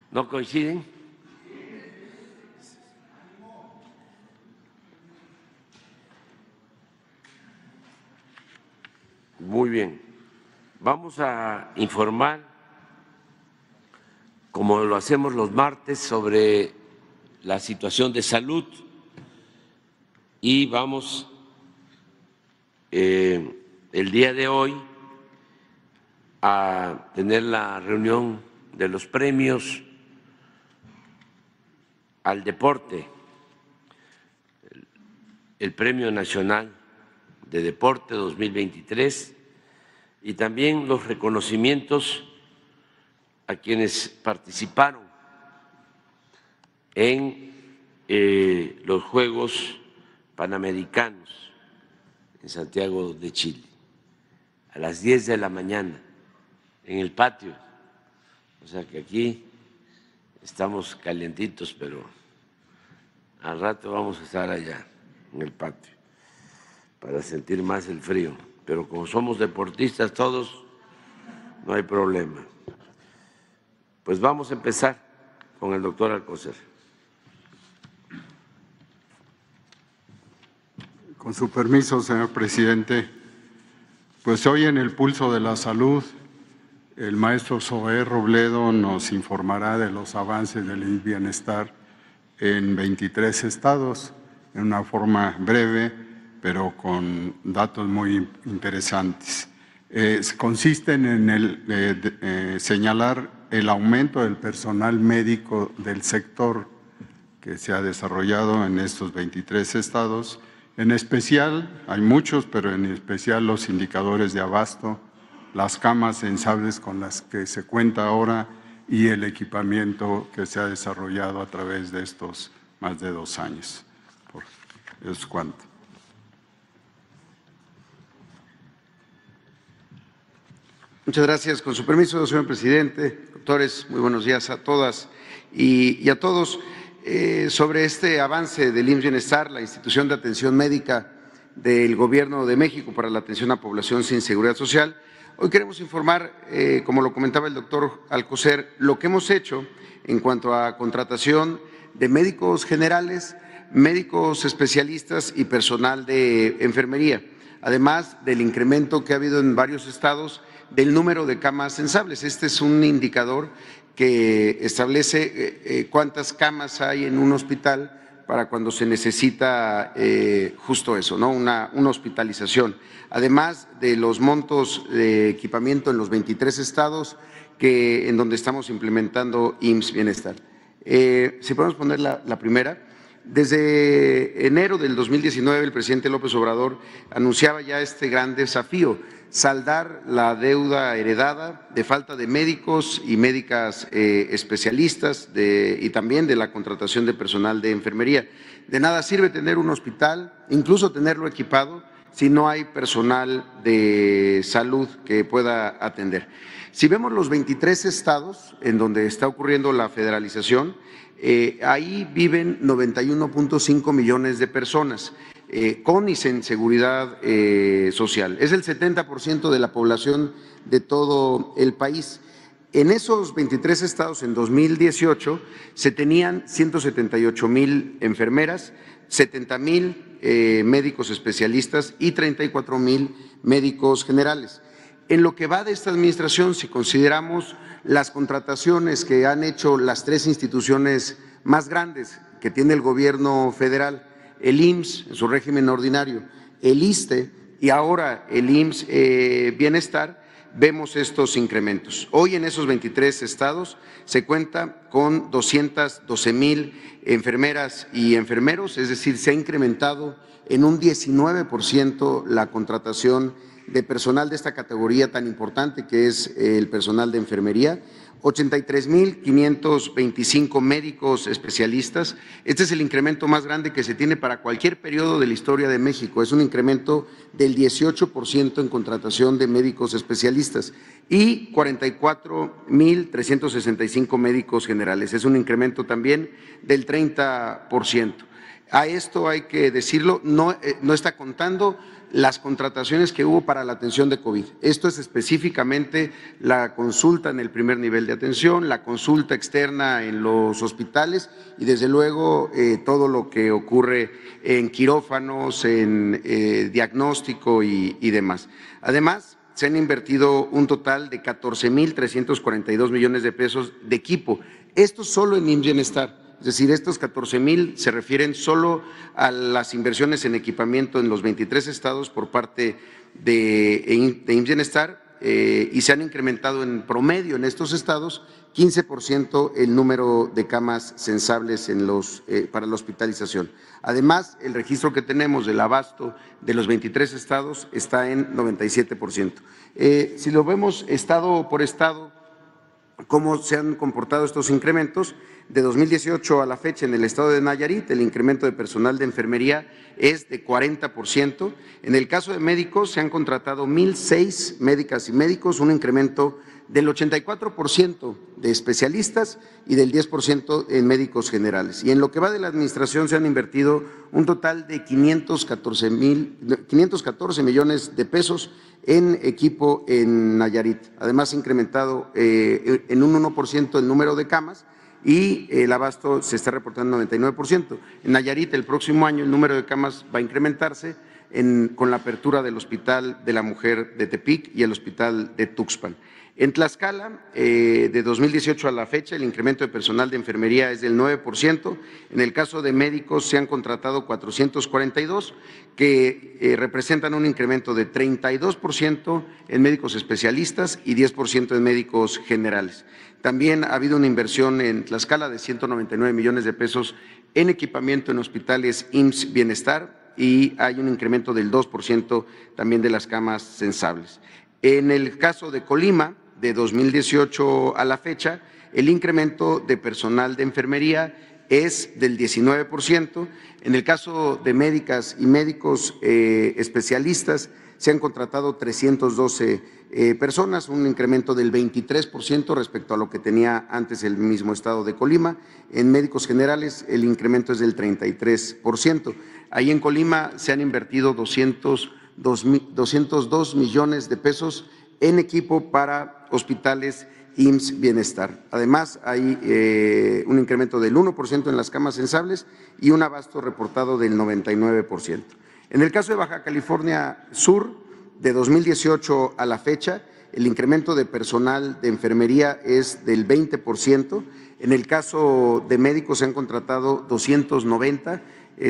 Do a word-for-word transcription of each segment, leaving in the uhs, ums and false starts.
¿No coinciden? Muy bien. Vamos a informar, como lo hacemos los martes, sobre la situación de salud y vamos eh, el día de hoy a tener la reunión de los premios al deporte, el Premio Nacional de Deporte dos mil veintitrés y también los reconocimientos a quienes participaron en eh, los Juegos Panamericanos en Santiago de Chile, a las diez de la mañana, en el patio. O sea que aquí estamos calientitos, pero al rato vamos a estar allá en el patio para sentir más el frío. Pero como somos deportistas todos, no hay problema. Pues vamos a empezar con el doctor Alcocer. Con su permiso, señor presidente, pues hoy en el Pulso de la Salud, el maestro Zoé Robledo nos informará de los avances del I M S S Bienestar en veintitrés estados, en una forma breve, pero con datos muy interesantes. Eh, consisten en el, eh, de, eh, señalar el aumento del personal médico del sector que se ha desarrollado en estos veintitrés estados. En especial, hay muchos, pero en especial los indicadores de abasto, las camas sensibles con las que se cuenta ahora y el equipamiento que se ha desarrollado a través de estos más de dos años. Por, es cuanto. Muchas gracias. Con su permiso, señor presidente, doctores, muy buenos días a todas y, y a todos. Eh, sobre este avance del I M S S Bienestar, la institución de atención médica del Gobierno de México para la atención a población sin seguridad social, hoy queremos informar, eh, como lo comentaba el doctor Alcocer, lo que hemos hecho en cuanto a contratación de médicos generales, médicos especialistas y personal de enfermería, además del incremento que ha habido en varios estados del número de camas sensibles. Este es un indicador que establece eh, eh, cuántas camas hay en un hospital para cuando se necesita eh, justo eso, ¿no? Una, una hospitalización. Además de los montos de equipamiento en los veintitrés estados que, en donde estamos implementando I M S S Bienestar. Eh, si podemos poner la, la primera. Desde enero del dos mil diecinueve, el presidente López Obrador anunciaba ya este gran desafío: saldar la deuda heredada de falta de médicos y médicas eh, especialistas de, y también de la contratación de personal de enfermería. De nada sirve tener un hospital, incluso tenerlo equipado, si no hay personal de salud que pueda atender. Si vemos los veintitrés estados en donde está ocurriendo la federalización, eh, ahí viven noventa y uno punto cinco millones de personas. Eh, con y sin seguridad eh, social. Es el setenta por ciento de la población de todo el país. En esos veintitrés estados, en dos mil dieciocho, se tenían ciento setenta y ocho mil enfermeras, setenta mil eh, médicos especialistas y treinta y cuatro mil médicos generales. En lo que va de esta administración, si consideramos las contrataciones que han hecho las tres instituciones más grandes que tiene el gobierno federal, el I M S S en su régimen ordinario, el I S S S T E y ahora el I M S S eh, Bienestar, vemos estos incrementos. Hoy en esos veintitrés estados se cuenta con doscientas doce mil enfermeras y enfermeros, es decir, se ha incrementado en un diecinueve por ciento la contratación de personal de esta categoría tan importante que es el personal de enfermería. ochenta y tres mil quinientos veinticinco médicos especialistas. Este es el incremento más grande que se tiene para cualquier periodo de la historia de México. Es un incremento del dieciocho por ciento en contratación de médicos especialistas y cuarenta y cuatro mil trescientos sesenta y cinco médicos generales. Es un incremento también del treinta por ciento. A esto hay que decirlo, no, eh, no está contando las contrataciones que hubo para la atención de COVID. Esto es específicamente la consulta en el primer nivel de atención, la consulta externa en los hospitales y desde luego eh, todo lo que ocurre en quirófanos, en eh, diagnóstico y, y demás. Además, se han invertido un total de catorce mil trescientos cuarenta y dos millones de pesos de equipo. Esto solo en I M S S Bienestar. Es decir, estos catorce mil se refieren solo a las inversiones en equipamiento en los veintitrés estados por parte de, de I M S S Bienestar eh, y se han incrementado en promedio en estos estados quince por ciento el número de camas sensables en los, eh, para la hospitalización. Además, el registro que tenemos del abasto de los veintitrés estados está en noventa y siete por ciento. Eh, si lo vemos estado por estado, cómo se han comportado estos incrementos, de dos mil dieciocho a la fecha en el estado de Nayarit, el incremento de personal de enfermería es de cuarenta por ciento. En el caso de médicos, se han contratado mil seis médicas y médicos, un incremento del ochenta y cuatro por ciento de especialistas y del diez por ciento en médicos generales. Y en lo que va de la administración se han invertido un total de quinientos catorce millones de pesos en equipo en Nayarit. Además, se ha incrementado eh, en un uno por ciento el número de camas y el abasto se está reportando noventa y nueve por ciento. En Nayarit, el próximo año, el número de camas va a incrementarse en, con la apertura del Hospital de la Mujer de Tepic y el Hospital de Tuxpan. En Tlaxcala, eh, de dos mil dieciocho a la fecha, el incremento de personal de enfermería es del nueve por ciento. En el caso de médicos, se han contratado cuatrocientos cuarenta y dos, que eh, representan un incremento de treinta y dos por ciento en médicos especialistas y diez por ciento en médicos generales. También ha habido una inversión en Tlaxcala de ciento noventa y nueve millones de pesos en equipamiento en hospitales I M S S Bienestar y hay un incremento del dos por ciento también de las camas sensables. En el caso de Colima, de dos mil dieciocho a la fecha, el incremento de personal de enfermería es del diecinueve por ciento. En el caso de médicas y médicos eh, especialistas, se han contratado trescientas doce eh, personas, un incremento del veintitrés por ciento respecto a lo que tenía antes el mismo estado de Colima. En médicos generales, el incremento es del treinta y tres por ciento. Ahí en Colima se han invertido doscientos dos millones de pesos en equipo para hospitales I M S S Bienestar. Además, hay eh, un incremento del uno por ciento en las camas sensables y un abasto reportado del noventa y nueve por ciento. En el caso de Baja California Sur, de dos mil dieciocho a la fecha, el incremento de personal de enfermería es del veinte por ciento. En el caso de médicos se han contratado doscientos noventa.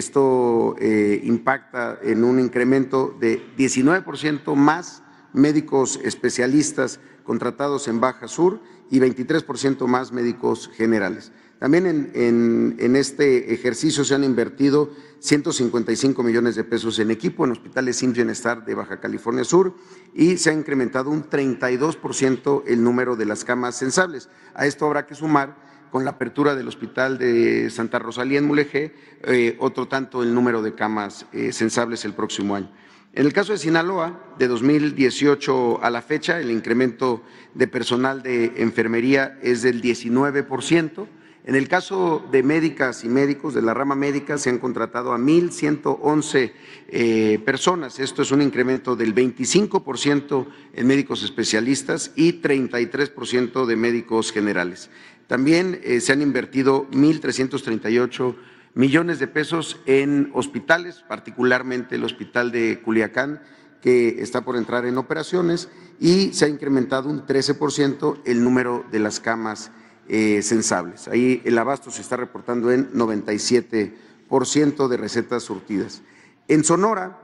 Esto eh, impacta en un incremento de diecinueve por ciento más médicos especialistas contratados en Baja Sur y veintitrés por ciento más médicos generales. También en, en, en este ejercicio se han invertido ciento cincuenta y cinco millones de pesos en equipo en hospitales I M S S Bienestar de Baja California Sur y se ha incrementado un treinta y dos por ciento el número de las camas sensables. A esto habrá que sumar con la apertura del Hospital de Santa Rosalía en Mulegé, eh, otro tanto el número de camas eh, sensables el próximo año. En el caso de Sinaloa, de dos mil dieciocho a la fecha, el incremento de personal de enfermería es del diecinueve por ciento. En el caso de médicas y médicos de la rama médica, se han contratado a mil ciento once eh, personas. Esto es un incremento del veinticinco por ciento en médicos especialistas y treinta y tres por ciento de médicos generales. También eh, se han invertido mil trescientos treinta y ocho millones de pesos en hospitales, particularmente el hospital de Culiacán, que está por entrar en operaciones, y se ha incrementado un trece por ciento el número de las camas eh, sensables. Ahí el abasto se está reportando en noventa y siete por ciento de recetas surtidas. En Sonora,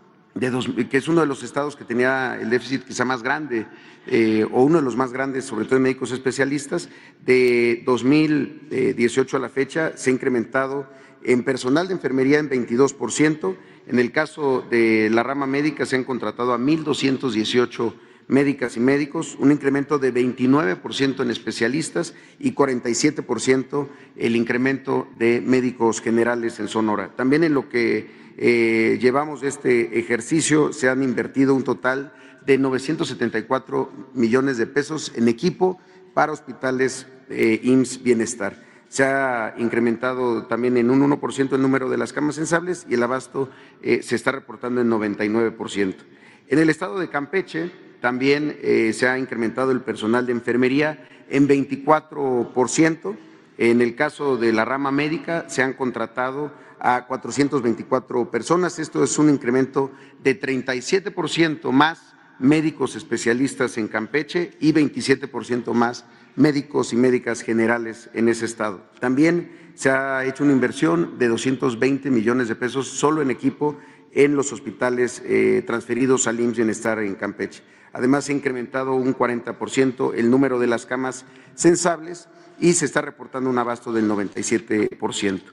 de dos, que es uno de los estados que tenía el déficit quizá más grande, eh, o uno de los más grandes, sobre todo en médicos especialistas, de dos mil dieciocho a la fecha se ha incrementado en personal de enfermería en veintidós por ciento. En el caso de la rama médica se han contratado a mil doscientos dieciocho médicas y médicos, un incremento de veintinueve por ciento en especialistas y cuarenta y siete por ciento el incremento de médicos generales en Sonora. También en lo que Eh, llevamos este ejercicio, se han invertido un total de novecientos setenta y cuatro millones de pesos en equipo para hospitales eh, I M S S Bienestar. Se ha incrementado también en un uno por ciento el número de las camas sensables y el abasto eh, se está reportando en noventa y nueve por ciento. En el estado de Campeche también eh, se ha incrementado el personal de enfermería en veinticuatro por ciento. En el caso de la rama médica se han contratado a cuatrocientas veinticuatro personas. Esto es un incremento de treinta y siete por ciento más médicos especialistas en Campeche y veintisiete por ciento más médicos y médicas generales en ese estado. También se ha hecho una inversión de doscientos veinte millones de pesos solo en equipo en los hospitales eh, transferidos al I M S S Bienestar en Campeche. Además, se ha incrementado un cuarenta por ciento el número de las camas sensables y se está reportando un abasto del noventa y siete por ciento.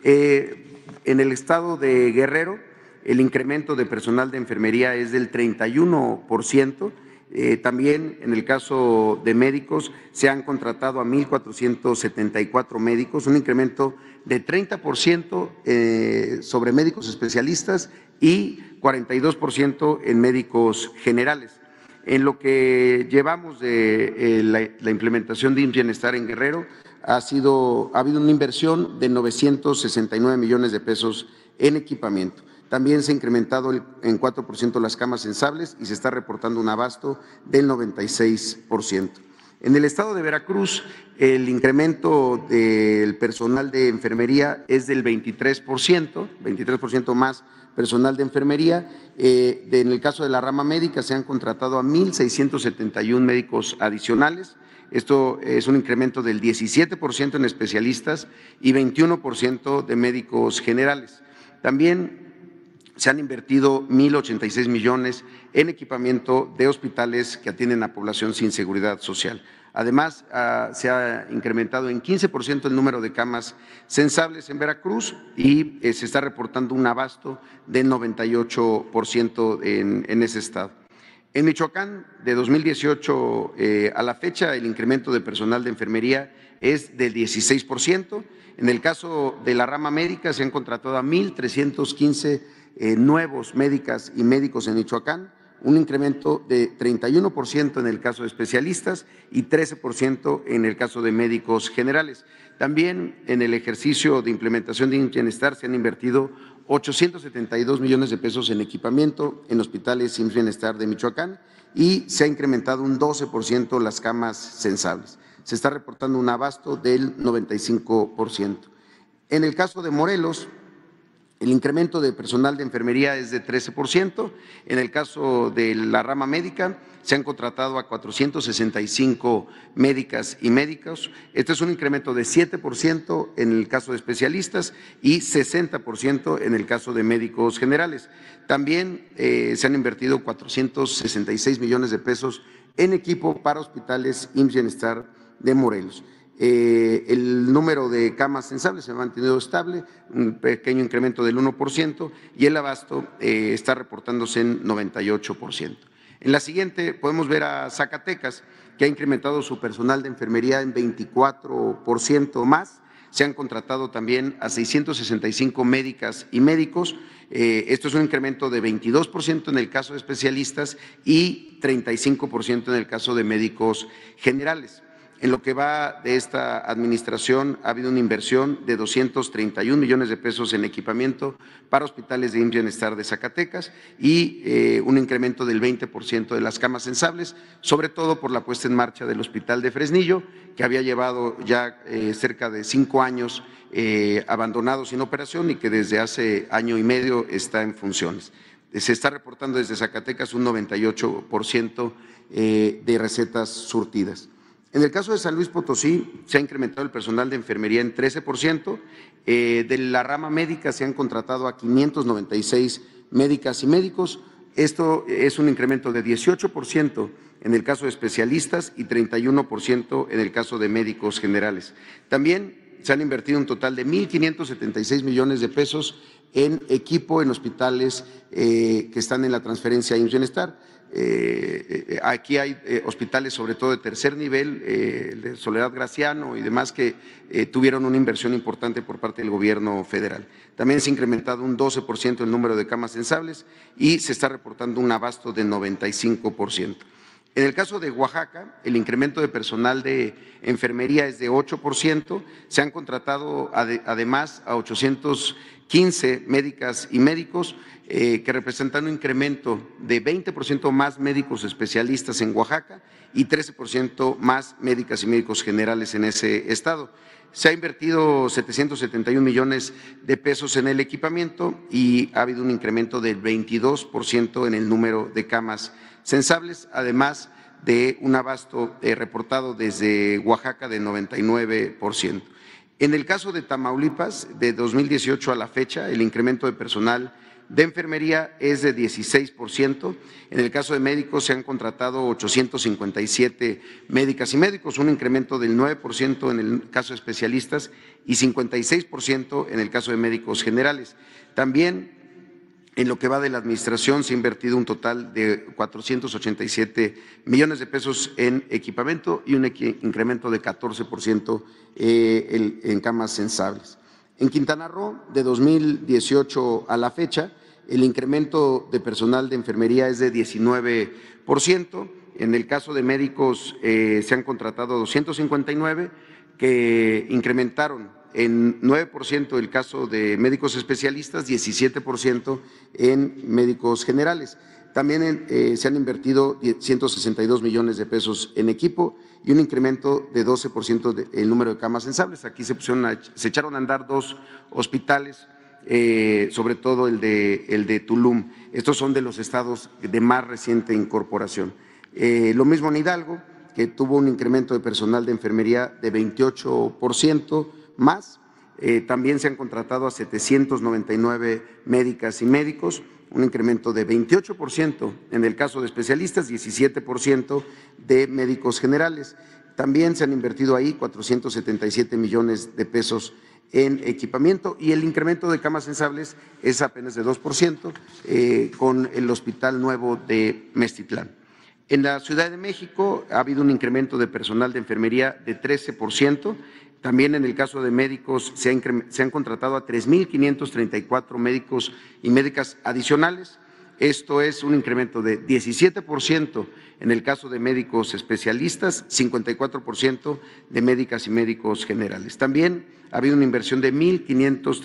Eh, en el estado de Guerrero, el incremento de personal de enfermería es del treinta y uno por ciento. Eh, también en el caso de médicos se han contratado a mil cuatrocientos setenta y cuatro médicos, un incremento de treinta por ciento eh, sobre médicos especialistas y cuarenta y dos por ciento en médicos generales. En lo que llevamos de eh, la, la implementación de I M S S Bienestar en Guerrero, ha, sido, ha habido una inversión de novecientos sesenta y nueve millones de pesos en equipamiento. También se ha incrementado el, en cuatro por ciento las camas sensables y se está reportando un abasto del noventa y seis por ciento. En el estado de Veracruz, el incremento del personal de enfermería es del veintitrés por ciento, veintitrés por ciento más personal de enfermería. Eh, de, en el caso de la rama médica se han contratado a mil seiscientos setenta y uno médicos adicionales. Esto es un incremento del diecisiete por ciento en especialistas y veintiuno por ciento de médicos generales. También se han invertido mil ochenta y seis millones en equipamiento de hospitales que atienden a población sin seguridad social. Además, uh, se ha incrementado en quince por ciento el número de camas sensables en Veracruz y eh, se está reportando un abasto del noventa y ocho por ciento en, en ese estado. En Michoacán, de dos mil dieciocho eh, a la fecha, el incremento de personal de enfermería es del dieciséis por ciento. En el caso de la rama médica, se han contratado a mil trescientos quince eh, nuevos médicas y médicos en Michoacán, un incremento de treinta y uno por ciento en el caso de especialistas y trece por ciento en el caso de médicos generales. También en el ejercicio de implementación de I M S S Bienestar se han invertido ochocientos setenta y dos millones de pesos en equipamiento en hospitales I M S S Bienestar de Michoacán y se ha incrementado un doce por ciento las camas sensables. Se está reportando un abasto del noventa y cinco por ciento. En el caso de Morelos, el incremento de personal de enfermería es de trece por ciento. En el caso de la rama médica, se han contratado a cuatrocientos sesenta y cinco médicas y médicos. Este es un incremento de siete por ciento en el caso de especialistas y sesenta por ciento en el caso de médicos generales. También eh, se han invertido cuatrocientos sesenta y seis millones de pesos en equipo para hospitales I M S S Bienestar de Morelos. Eh, el número de camas sensables se ha mantenido estable, un pequeño incremento del uno por ciento y el abasto eh, está reportándose en noventa y ocho por ciento. En la siguiente podemos ver a Zacatecas, que ha incrementado su personal de enfermería en veinticuatro por ciento más. Se han contratado también a seiscientos sesenta y cinco médicas y médicos. Eh, esto es un incremento de veintidós por ciento en el caso de especialistas y treinta y cinco por ciento en el caso de médicos generales. En lo que va de esta administración ha habido una inversión de doscientos treinta y un millones de pesos en equipamiento para hospitales de I M S S Bienestar de Zacatecas y eh, un incremento del veinte por ciento de las camas sensables, sobre todo por la puesta en marcha del Hospital de Fresnillo, que había llevado ya eh, cerca de cinco años eh, abandonado sin operación y que desde hace año y medio está en funciones. Se está reportando desde Zacatecas un noventa y ocho por ciento eh, de recetas surtidas. En el caso de San Luis Potosí, se ha incrementado el personal de enfermería en trece por ciento. Eh, de la rama médica se han contratado a quinientos noventa y seis médicas y médicos. Esto es un incremento de dieciocho por ciento en el caso de especialistas y treinta y uno por ciento en el caso de médicos generales. También se han invertido un total de mil quinientos setenta y seis millones de pesos en equipo en hospitales eh, que están en la transferencia I M S S Bienestar. Eh, eh, aquí hay eh, hospitales sobre todo de tercer nivel, eh, de Soledad Graciano y demás que eh, tuvieron una inversión importante por parte del gobierno federal. También se ha incrementado un doce por ciento el número de camas sensables y se está reportando un abasto de noventa y cinco por ciento. En el caso de Oaxaca, el incremento de personal de enfermería es de ocho por ciento. Se han contratado ade, además a ochocientos quince médicas y médicos, eh, que representan un incremento de veinte por ciento más médicos especialistas en Oaxaca y trece por ciento más médicas y médicos generales en ese estado. Se ha invertido setecientos setenta y un millones de pesos en el equipamiento y ha habido un incremento del veintidós por ciento en el número de camas censables, además de un abasto eh, reportado desde Oaxaca de noventa y nueve por ciento. En el caso de Tamaulipas, de dos mil dieciocho a la fecha, el incremento de personal de enfermería es de dieciséis por ciento. En el caso de médicos se han contratado ochocientos cincuenta y siete médicas y médicos, un incremento del nueve por ciento en el caso de especialistas y cincuenta y seis por ciento en el caso de médicos generales. También en lo que va de la administración se ha invertido un total de cuatrocientos ochenta y siete millones de pesos en equipamiento y un incremento de catorce por ciento eh, en camas censables. En Quintana Roo, de dos mil dieciocho a la fecha, el incremento de personal de enfermería es de diecinueve por ciento. En el caso de médicos eh, se han contratado doscientos cincuenta y nueve que incrementaron en nueve por ciento el caso de médicos especialistas, diecisiete por ciento en médicos generales. También eh, se han invertido ciento sesenta y dos millones de pesos en equipo y un incremento de doce por ciento del número de camas censables. Aquí se, pusieron a, se echaron a andar dos hospitales, eh, sobre todo el de, el de Tulum. Estos son de los estados de más reciente incorporación. Eh, lo mismo en Hidalgo, que tuvo un incremento de personal de enfermería de veintiocho por ciento más. Eh, también se han contratado a setecientos noventa y nueve médicas y médicos, un incremento de veintiocho por ciento en el caso de especialistas, diecisiete por ciento de médicos generales. También se han invertido ahí cuatrocientos setenta y siete millones de pesos en equipamiento y el incremento de camas censables es apenas de dos por ciento eh, con el Hospital Nuevo de Meztitlán. En la Ciudad de México ha habido un incremento de personal de enfermería de trece por ciento. También en el caso de médicos se, ha se han contratado a tres mil quinientos treinta y cuatro médicos y médicas adicionales. Esto es un incremento de diecisiete por ciento en el caso de médicos especialistas, cincuenta y cuatro por ciento de médicas y médicos generales. También ha habido una inversión de mil quinientos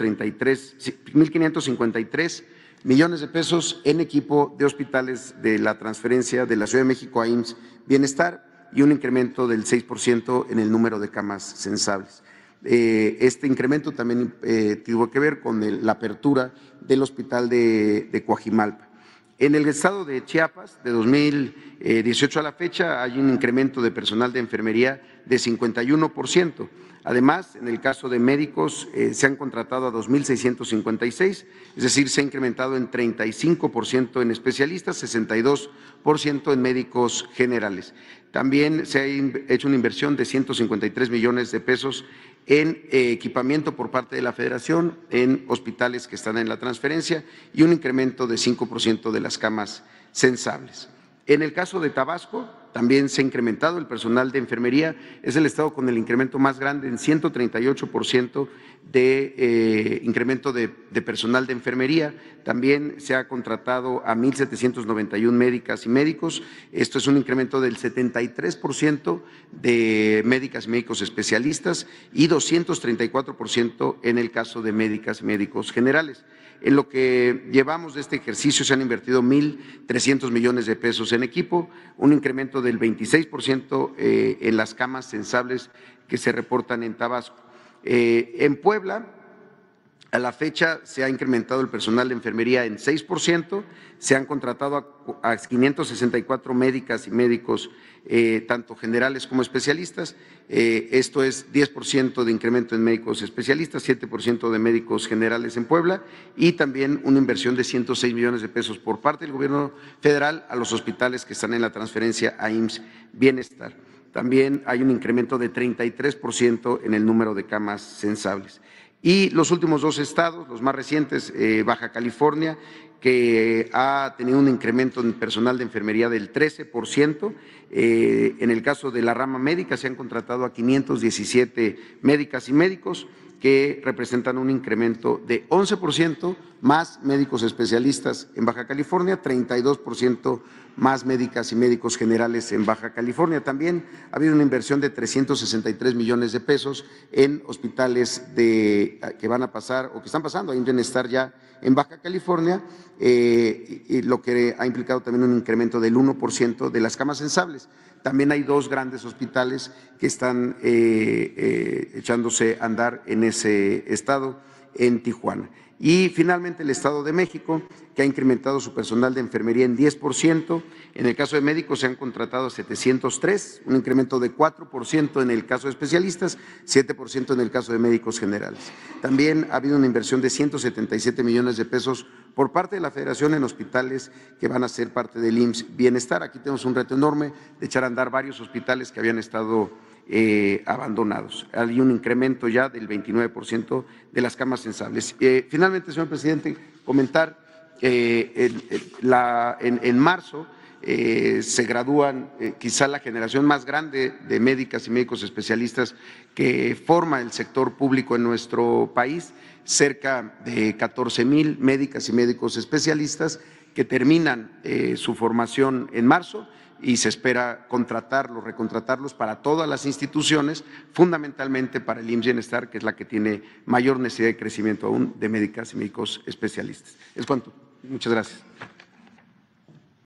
cincuenta y tres millones de pesos en equipo de hospitales de la transferencia de la Ciudad de México a I M S S Bienestar y un incremento del seis por ciento en el número de camas censables. Eh, este incremento también eh, tuvo que ver con el, la apertura del hospital de, de Coajimalpa. En el estado de Chiapas, de dos mil dieciocho a la fecha, hay un incremento de personal de enfermería de cincuenta y uno por ciento. Además, en el caso de médicos, eh, se han contratado a dos mil seiscientos cincuenta y seis, es decir, se ha incrementado en treinta y cinco por ciento en especialistas, sesenta y dos por ciento en médicos generales. También se ha hecho una inversión de ciento cincuenta y tres millones de pesos en eh, equipamiento por parte de la Federación, en hospitales que están en la transferencia y un incremento de cinco por ciento de las camas censables. En el caso de Tabasco, también se ha incrementado el personal de enfermería, es el estado con el incremento más grande en ciento treinta y ocho por ciento de eh, incremento de, de personal de enfermería. También se ha contratado a mil setecientos noventa y un médicas y médicos, esto es un incremento del setenta y tres por ciento de médicas y médicos especialistas y doscientos treinta y cuatro por ciento en el caso de médicas y médicos generales. En lo que llevamos de este ejercicio se han invertido mil trescientos millones de pesos en equipo, un incremento del veintiséis por ciento eh, en las camas censables que se reportan en Tabasco. Eh, en Puebla, a la fecha se ha incrementado el personal de enfermería en seis por ciento, se han contratado a, a quinientos sesenta y cuatro médicas y médicos, eh, tanto generales como especialistas. Eh, esto es diez por ciento de incremento en médicos especialistas, siete por ciento de médicos generales en Puebla y también una inversión de ciento seis millones de pesos por parte del gobierno federal a los hospitales que están en la transferencia a I M S S Bienestar. También hay un incremento de treinta y tres por ciento en el número de camas censables. Y los últimos dos estados, los más recientes, eh, Baja California, que ha tenido un incremento en personal de enfermería del trece por ciento. Eh, en el caso de la rama médica se han contratado a quinientos diecisiete médicas y médicos, que representan un incremento de once por ciento más médicos especialistas en Baja California, treinta y dos por ciento más médicas y médicos generales en Baja California. También ha habido una inversión de trescientos sesenta y tres millones de pesos en hospitales de, que van a pasar o que están pasando a Bienestar ya en Baja California, eh, y lo que ha implicado también un incremento del uno por ciento de las camas sensibles. También hay dos grandes hospitales que están eh, eh, echándose a andar en ese estado, en Tijuana. Y finalmente el Estado de México, que ha incrementado su personal de enfermería en diez por ciento. En el caso de médicos se han contratado setecientos tres, un incremento de cuatro por ciento en el caso de especialistas, siete por ciento en el caso de médicos generales. También ha habido una inversión de ciento setenta y siete millones de pesos por parte de la Federación en hospitales que van a ser parte del I M S S Bienestar. Aquí tenemos un reto enorme de echar a andar varios hospitales que habían estado Eh, abandonados. Hay un incremento ya del veintinueve por ciento de las camas sensibles. Eh, finalmente, señor presidente, comentar eh, el, el, la, en, en marzo eh, se gradúan eh, quizá la generación más grande de médicas y médicos especialistas que forma el sector público en nuestro país, cerca de catorce mil médicas y médicos especialistas que terminan eh, su formación en marzo, y se espera contratarlos, recontratarlos para todas las instituciones, fundamentalmente para el I M S S Bienestar, que es la que tiene mayor necesidad de crecimiento aún de médicas y médicos especialistas. Es cuanto. Muchas gracias.